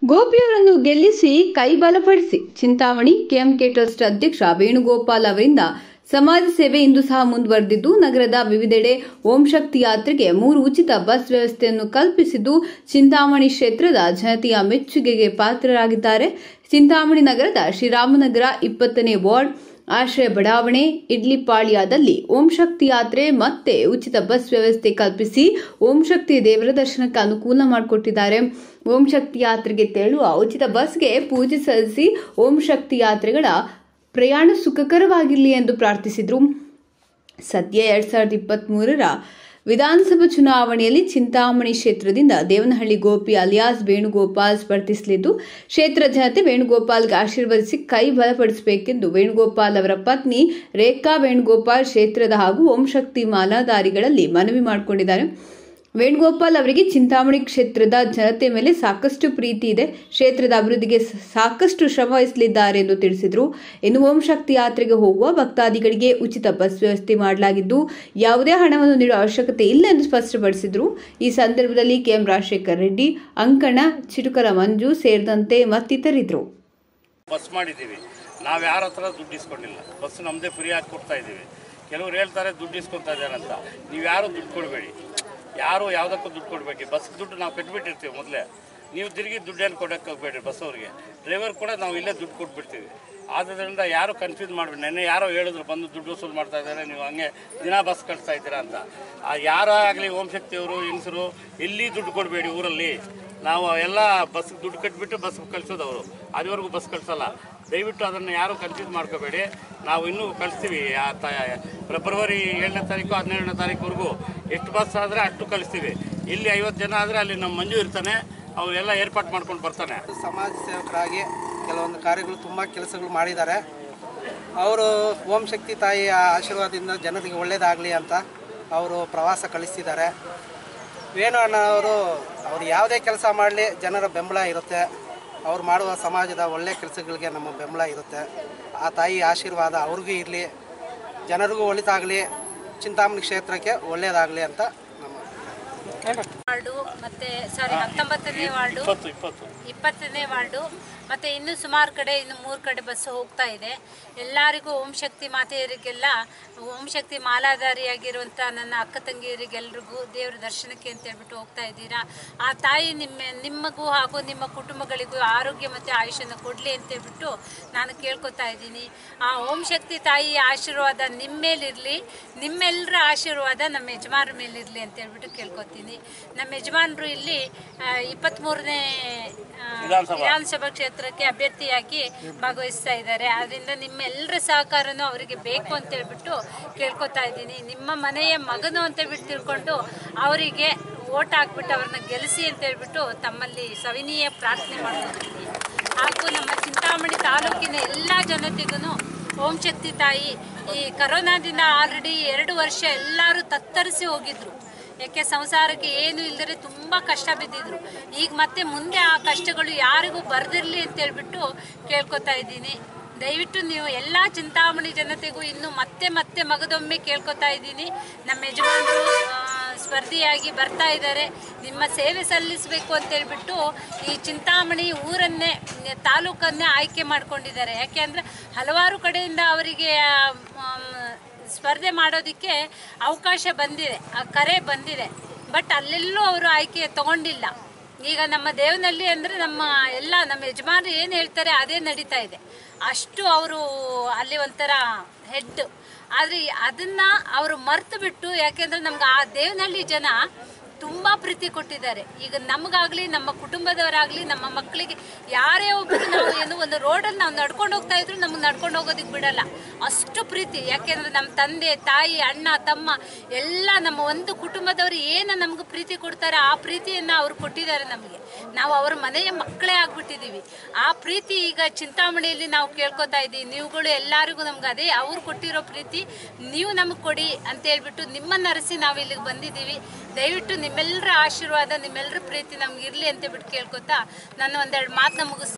ಗೋಪಿಯವರನ್ನು ಗೆಲ್ಲಿಸಿ ಕೈ ಬಲಪಡಿಸಿ Chintamani KMK trust ಅಧ್ಯಕ್ಷ ವೇಣುಗೋಪಾಲ್ ಅವರಿಂದ ಸಮಾಜ ಸೇವೆ ಇಂದು ಸಹ ಮುಂದುವರೆದಿದ್ದು ನಗರದ ವಿವಿಧೆಡೆ ಓಂ ಶಕ್ತಿ ಯಾತ್ರೆಗೆ 3 ಉಚಿತ ಬಸ್ ವ್ಯವಸ್ಥೆಯನ್ನು ಕಲ್ಪಿಸಿದ್ದು ಚಿಂತಾಮಣಿ ಕ್ಷೇತ್ರದ ಜನತೆಯ ಮೆಚ್ಚುಗೆಗೆ ಪಾತ್ರರಾಗಿದ್ದಾರೆ. ಚಿಂತಾಮಣಿ ನಗರದ ಶ್ರೀರಾಮನಗರ 20ನೇ ವಾರ್ಡ್ ಆಶ್ರಯ ಬಡಾವಣೆ ಇಡ್ಲಿಪಾಳ್ಯದಲ್ಲಿ ಓಂ ಶಕ್ತಿ ಯಾತ್ರೆ ಮತ್ತೆ ಉಚಿತ ಬಸ್ ವ್ಯವಸ್ಥೆ ಕಲ್ಪಿಸಿ ಓಂ ಶಕ್ತಿ ದೇವರ ದರ್ಶನಕ್ಕೆ ಅನುಕೂಲ ಮಾಡಿಕೊಟ್ಟಿದ್ದಾರೆ. ಓಂ ಶಕ್ತಿ ಯಾತ್ರೆಗೆ ತೆರಳುವ ಉಚಿತ ಬಸ್ಗೆ ಪೂಜೆ ಸಲ್ಲಿಸಿ ಓಂ ಶಕ್ತಿ ಯಾತ್ರೆಗಳ ಪ್ರಯಾಣ ಸುಖಕರವಾಗಿರಲಿ ಎಂದು ಪ್ರಾರ್ಥಿಸಿದರು. ಸದ್ಯ 2023ರ ವಿಧಾನಸಭಾ ಚುನಾವಣೆಯಲ್ಲಿ ಚಿಂತಾಮಣಿ ಕ್ಷೇತ್ರದಿಂದ ದೇವನಹಳ್ಳಿ ಗೋಪಿ ಅಲಿಯಾಸ್ ವೇಣುಗೋಪಾಲ್ ಸ್ಪರ್ಧಿಸಲಿದ್ದು, ಕ್ಷೇತ್ರ ಜನತೆ ವೇಣುಗೋಪಾಲ್ಗೆ ಆಶೀರ್ವದಿಸಿ ಕೈ ಬಲಪಡಿಸಬೇಕೆಂದು ವೇಣುಗೋಪಾಲ್ ಅವರ ಪತ್ನಿ ರೇಖಾ ವೇಣುಗೋಪಾಲ್ ಕ್ಷೇತ್ರದ ಹಾಗೂ ಓಂ ಶಕ್ತಿ ಮಾಲಾಧಾರಿಗಳಲ್ಲಿ ಮನವಿ ಮಾಡಿಕೊಂಡಿದ್ದಾರೆ. ವೇಣುಗೋಪಾಲ್ ಅವರಿಗೆ ಚಿಂತಾಮಣಿ ಕ್ಷೇತ್ರದ ಜನತೆ ಮೇಲೆ ಸಾಕಷ್ಟು ಪ್ರೀತಿ ಇದೆ, ಕ್ಷೇತ್ರದ ಅಭಿವೃದ್ಧಿಗೆ ಸಾಕಷ್ಟು ಶ್ರಮ ವಹಿಸಲಿದ್ದಾರೆ ಎಂದು ತಿಳಿಸಿದರು. ಇನ್ನು ಓಂ ಶಕ್ತಿ ಯಾತ್ರೆಗೆ ಹೋಗುವ ಭಕ್ತಾದಿಗಳಿಗೆ ಉಚಿತ ಬಸ್ ವ್ಯವಸ್ಥೆ ಮಾಡಲಾಗಿದ್ದು ಯಾವುದೇ ಹಣವನ್ನು ನೀಡುವ ಅವಶ್ಯಕತೆ ಇಲ್ಲ ಎಂದು ಸ್ಪಷ್ಟಪಡಿಸಿದರು. ಈ ಸಂದರ್ಭದಲ್ಲಿ ಕೆಎಂ ರಾಜಶೇಖರ್ ರೆಡ್ಡಿ, ಅಂಕಣ, ಚಿಟುಕರ ಮಂಜು ಸೇರಿದಂತೆ ಮತ್ತಿತರಿದ್ದರು. ಬಸ್ ಮಾಡಿದ್ದೀವಿ, ನಾವು ಯಾರ ಹತ್ರ ದುಡ್ಡು ಇಸ್ಕೊಂಡಿಲ್ಲ, ಬಸ್ ನಮ್ಮದೇ ಫ್ರೀ ಆಗಿ ಕೊಡ್ತಾ ಇದ್ದೀವಿ. ಕೆಲವರು ಹೇಳ್ತಾರೆ ದುಡ್ಡು ಇಸ್ಕೊತಾ ಇದ್ದಾರೆ ಅಂತ. ನೀವು ಯಾರು ದುಡ್ಡು ಕೊಡಬೇಡಿ, ಯಾರು ಯಾವುದಕ್ಕೂ ದುಡ್ಡು ಕೊಡಬೇಡಿ. ಬಸ್ ದುಡ್ಡು ನಾವು ಕಟ್ಬಿಟ್ಟಿರ್ತೀವಿ ಮೊದಲೇ. ನೀವು ತಿರುಗಿ ದುಡ್ಡೇನು ಕೊಡೋಕ್ಕೆ ಹೋಗಬೇಡಿ. ಬಸ್ ಅವ್ರಿಗೆ ಡ್ರೈವರ್ ಕೂಡ ನಾವು ಇಲ್ಲೇ ದುಡ್ಡು ಕೊಟ್ಬಿಡ್ತೀವಿ. ಆದ್ದರಿಂದ ಯಾರು ಕನ್ಫ್ಯೂಸ್ ಮಾಡಬೇಡಿ. ನೆನ್ನೆ ಯಾರೋ ಹೇಳಿದ್ರು ಬಂದು ದುಡ್ಡು ವಸೂಲು ಮಾಡ್ತಾ ಇದ್ದಾರೆ, ನೀವು ಹಂಗೆ ದಿನ ಬಸ್ ಕಳಿಸ್ತಾ ಇದ್ದೀರಾ ಅಂತ. ಯಾರೋ ಆಗಲಿ ಓಂ ಶಕ್ತಿಯವರು ಹೆಂಗಸರು ಎಲ್ಲಿ ದುಡ್ಡು ಕೊಡಬೇಡಿ. ಊರಲ್ಲಿ ನಾವು ಎಲ್ಲ ಬಸ್ ದುಡ್ಡು ಕಟ್ಬಿಟ್ಟು ಬಸ್ ಕಳಿಸೋದವರು, ಅದುವರೆಗೂ ಬಸ್ ಕಳಿಸಲ್ಲ. ದಯವಿಟ್ಟು ಅದನ್ನು ಯಾರು ಕನ್ಫ್ಯೂಸ್ ಮಾಡ್ಕೋಬೇಡಿ. ನಾವು ಇನ್ನೂ ಕಳಿಸ್ತೀವಿ. ಫೆಬ್ರವರಿ 7ನೇ ತಾರೀಕು 12ನೇ ತಾರೀಕುವರೆಗೂ ಎಷ್ಟು ಬಸ್ ಆದರೆ ಅಷ್ಟು ಕಳಿಸ್ತೀವಿ. ಇಲ್ಲಿ 50 ಜನ ಆದರೆ ಅಲ್ಲಿ ನಮ್ಮ ಮಂಜು ಇರ್ತಾನೆ, ಅವರೆಲ್ಲ ಏರ್ಪಾಟ್ ಮಾಡ್ಕೊಂಡು ಬರ್ತಾನೆ. ಸಮಾಜ ಸೇವಕರಾಗಿ ಕೆಲವೊಂದು ಕಾರ್ಯಗಳು ತುಂಬ ಕೆಲಸಗಳು ಮಾಡಿದ್ದಾರೆ. ಅವರು ಓಂ ಶಕ್ತಿ ತಾಯಿಯ ಆಶೀರ್ವಾದದಿಂದ ಜನರಿಗೆ ಒಳ್ಳೆಯದಾಗಲಿ ಅಂತ ಅವರು ಪ್ರವಾಸ ಕಳಿಸ್ತಿದ್ದಾರೆ. ವೇಣು ಅಣ್ಣವರು ಅವರು ಯಾವುದೇ ಕೆಲಸ ಮಾಡಲಿ ಜನರ ಬೆಂಬಲ ಇರುತ್ತೆ. ಅವ್ರು ಮಾಡುವ ಸಮಾಜದ ಒಳ್ಳೆಯ ಕೆಲಸಗಳಿಗೆ ನಮ್ಮ ಬೆಂಬಲ ಇರುತ್ತೆ. ಆ ತಾಯಿ ಆಶೀರ್ವಾದ ಅವ್ರಿಗೂ ಇರಲಿ, ಜನರಿಗೂ ಒಳಿತಾಗಲಿ, ಚಿಂತಾಮಣಿ ಕ್ಷೇತ್ರಕ್ಕೆ ಒಳ್ಳೆಯದಾಗಲಿ ಅಂತ ನಮ್ಮ ವಾರ್ಡು ಮತ್ತು 19ನೇ ವಾರ್ಡು 20ನೇ ವಾರ್ಡು ಮತ್ತು ಇನ್ನೂ ಸುಮಾರು ಕಡೆ ಇನ್ನು 3 ಕಡೆ ಬಸ್ಸು ಹೋಗ್ತಾ ಇದೆ. ಎಲ್ಲರಿಗೂ ಓಂ ಶಕ್ತಿ ಮಾತೆಯರಿಗೆಲ್ಲ ಓಂ ಶಕ್ತಿ ಮಾಲಾಧಾರಿಯಾಗಿರುವಂಥ ನನ್ನ ಅಕ್ಕ ತಂಗಿಯರಿಗೆಲ್ರಿಗೂ ದೇವರ ದರ್ಶನಕ್ಕೆ ಅಂತೇಳ್ಬಿಟ್ಟು ಹೋಗ್ತಾ ಇದ್ದೀರಾ. ಆ ತಾಯಿ ನಿಮಗೂ ಹಾಗೂ ನಿಮ್ಮ ಕುಟುಂಬಗಳಿಗೂ ಆರೋಗ್ಯ ಮತ್ತು ಆಯುಷ್ಯನ ಕೊಡಲಿ ಅಂತೇಳ್ಬಿಟ್ಟು ನಾನು ಕೇಳ್ಕೊತಾ ಇದ್ದೀನಿ. ಆ ಓಂ ಶಕ್ತಿ ತಾಯಿಯ ಆಶೀರ್ವಾದ ನಿಮ್ಮ ಮೇಲಿರಲಿ, ನಿಮ್ಮೆಲ್ಲರ ಆಶೀರ್ವಾದ ನಮ್ಮ ಯಜಮಾನ್ರ ಮೇಲಿರಲಿ ಅಂತೇಳ್ಬಿಟ್ಟು ಕೇಳ್ಕೊತೀನಿ. ನಮ್ಮ ಯಜಮಾನರು ಇಲ್ಲಿ 23ನೇ ವಿಧಾನಸಭಾ ಕ್ಷೇತ್ರಕ್ಕೆ ಅಭ್ಯರ್ಥಿಯಾಗಿ ಭಾಗವಹಿಸ್ತಾ ಇದ್ದಾರೆ. ಆದ್ದರಿಂದ ನಿಮ್ಮೆಲ್ಲರ ಸಹಕಾರನೂ ಅವರಿಗೆ ಬೇಕು ಅಂತೇಳ್ಬಿಟ್ಟು ಕೇಳ್ಕೊತಾ ಇದ್ದೀನಿ. ನಿಮ್ಮ ಮನೆಯ ಮಗನು ಅಂತೇಳ್ಬಿಟ್ಟು ತಿಳ್ಕೊಂಡು ಅವರಿಗೆ ಓಟ್ ಹಾಕ್ಬಿಟ್ಟು ಅವ್ರನ್ನ ಗೆಲ್ಲಿಸಿ ಅಂತೇಳ್ಬಿಟ್ಟು ತಮ್ಮಲ್ಲಿ ಸವಿನೀಯ ಪ್ರಾರ್ಥನೆ ಮಾಡ್ಕೊತೀನಿ. ಹಾಗೂ ನಮ್ಮ ಚಿಂತಾಮಣಿ ತಾಲೂಕಿನ ಎಲ್ಲ ಜನತೆಗೂ ಓಂ ಶಕ್ತಿ ತಾಯಿ ಈ ಕರೋನಾದಿಂದ ಆಲ್ರೆಡಿ 2 ವರ್ಷ ಎಲ್ಲರೂ ತತ್ತರಿಸಿ ಹೋಗಿದ್ರು. ಯಾಕೆ ಸಂಸಾರಕ್ಕೆ ಏನು ಇಲ್ಲದರೆ ತುಂಬ ಕಷ್ಟ ಬಿದ್ದಿದ್ರು. ಈಗ ಮತ್ತೆ ಮುಂದೆ ಆ ಕಷ್ಟಗಳು ಯಾರಿಗೂ ಬರೆದಿರಲಿ ಅಂತೇಳ್ಬಿಟ್ಟು ಕೇಳ್ಕೊತಾ ಇದ್ದೀನಿ. ದಯವಿಟ್ಟು ನೀವು ಎಲ್ಲ ಚಿಂತಾಮಣಿ ಜನತೆಗೂ ಇನ್ನು ಮತ್ತೆ ಮಗದೊಮ್ಮೆ ಕೇಳ್ಕೊತಾ ಇದ್ದೀನಿ. ನಮ್ಮ ಯಜಮಾನರು ಸ್ಪರ್ಧಿಯಾಗಿ ಬರ್ತಾ ಇದ್ದಾರೆ, ನಿಮ್ಮ ಸೇವೆ ಸಲ್ಲಿಸಬೇಕು ಅಂತೇಳ್ಬಿಟ್ಟು ಈ ಚಿಂತಾಮಣಿ ಊರನ್ನೇ ತಾಲೂಕನ್ನೇ ಆಯ್ಕೆ ಮಾಡ್ಕೊಂಡಿದ್ದಾರೆ. ಯಾಕೆ ಅಂದರೆ ಹಲವಾರು ಕಡೆಯಿಂದ ಅವರಿಗೆ ಸ್ಪರ್ಧೆ ಮಾಡೋದಕ್ಕೆ ಅವಕಾಶ ಬಂದಿದೆ, ಕರೆ ಬಂದಿದೆ. ಬಟ್ ಅಲ್ಲೆಲ್ಲೂ ಅವರು ಆಯ್ಕೆ ತಗೊಂಡಿಲ್ಲ. ಈಗ ನಮ್ಮ ದೇವನಹಳ್ಳಿ ಅಂದರೆ ನಮ್ಮ ಯಜಮಾನರು ಏನು ಹೇಳ್ತಾರೆ ಅದೇ ನಡೀತಾ ಇದೆ. ಅಷ್ಟು ಅವರು ಅಲ್ಲಿ ಒಂಥರ ಹೆಡ್. ಆದರೆ ಅದನ್ನು ಅವರು ಮರೆತು ಬಿಟ್ಟು, ಯಾಕೆಂದರೆ ನಮ್ಗೆ ಆ ದೇವನಹಳ್ಳಿ ಜನ ತುಂಬ ಪ್ರೀತಿ ಕೊಟ್ಟಿದ್ದಾರೆ. ಈಗ ನಮಗಾಗಲಿ, ನಮ್ಮ ಕುಟುಂಬದವರಾಗಲಿ, ನಮ್ಮ ಮಕ್ಕಳಿಗೆ ಯಾರೇ ಒಬ್ಬರು ನಾವು ಒಂದು ರೋಡಲ್ಲಿ ನಾವು ನಡ್ಕೊಂಡು ಹೋಗ್ತಾ ಇದ್ರು ನಮಗೆ ನಡ್ಕೊಂಡು ಹೋಗೋದಕ್ಕೆ ಬಿಡಲ್ಲ, ಅಷ್ಟು ಪ್ರೀತಿ. ಯಾಕೆಂದರೆ ನಮ್ಮ ತಂದೆ ತಾಯಿ ಅಣ್ಣ ತಮ್ಮ ಎಲ್ಲ ನಮ್ಮ ಒಂದು ಕುಟುಂಬದವರು ಏನು ನಮ್ಗೆ ಪ್ರೀತಿ ಕೊಡ್ತಾರೆ ಆ ಪ್ರೀತಿಯನ್ನು ಅವರು ಕೊಟ್ಟಿದ್ದಾರೆ ನಮಗೆ. ನಾವು ಅವ್ರ ಮನೆಯ ಮಕ್ಕಳೇ ಆಗ್ಬಿಟ್ಟಿದ್ದೀವಿ. ಆ ಪ್ರೀತಿ ಈಗ ಚಿಂತಾಮಣಿಯಲ್ಲಿ ನಾವು ಕೇಳ್ಕೊತಾ ಇದ್ದೀವಿ. ನೀವುಗಳು ಎಲ್ಲರಿಗೂ ನಮ್ಗೆ ಅದೇ ಅವ್ರು ಕೊಟ್ಟಿರೋ ಪ್ರೀತಿ ನೀವು ನಮಗೆ ಕೊಡಿ ಅಂತ ಹೇಳ್ಬಿಟ್ಟು ನಿಮ್ಮನ್ನು ಅರಸಿ ನಾವು ಇಲ್ಲಿಗೆ ಬಂದಿದ್ದೀವಿ. ದಯವಿಟ್ಟು ನಿಮ್ಮೆಲ್ಲರ ಆಶೀರ್ವಾದ, ನಿಮ್ಮೆಲ್ಲರ ಪ್ರೀತಿ ನಮ್ಗೆ ಇರಲಿ ಅಂತ ಬಿಟ್ಟು ಕೇಳ್ಕೊತಾ ನಾನು ಒಂದೆರಡು ಮಾತನ್ನ ಮುಗಿಸ್ತೀನಿ.